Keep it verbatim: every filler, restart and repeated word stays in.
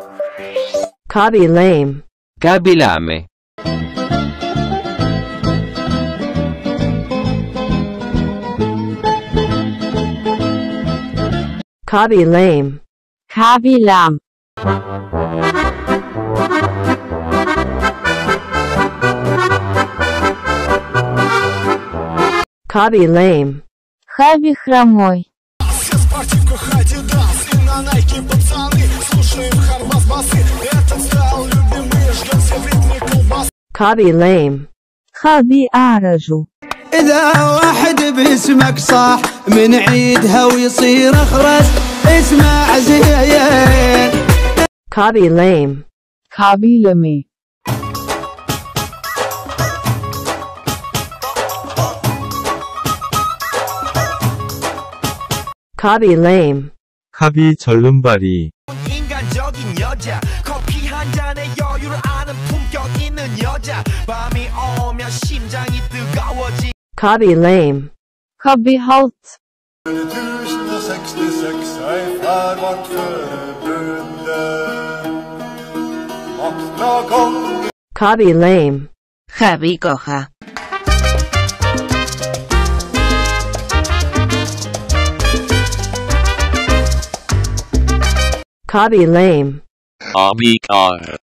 Khaby Lame. Khaby Lame. Khaby Lame. Khaby Lame. Khaby Lame. Khaby хромой. Khaby Lame. Khaby أعرج. إذا واحد باسمك صاح من عيدها ويصير أخرس اسمع زين. Khaby Lame. Khaby Lame. Khaby Lame. 카비 절름발이. 인간적인 여자 커피 한 잔에 여유를 아는 품격 있는 여자 밤이 오면 심장이 뜨거워지. Khaby Lame. Khaby halt. tusen sekstiseks ei fær vart førebrudde. Makt fra kongen. Khaby Lame. Khaby Gacha. Khaby Lame. Khaby Gacha.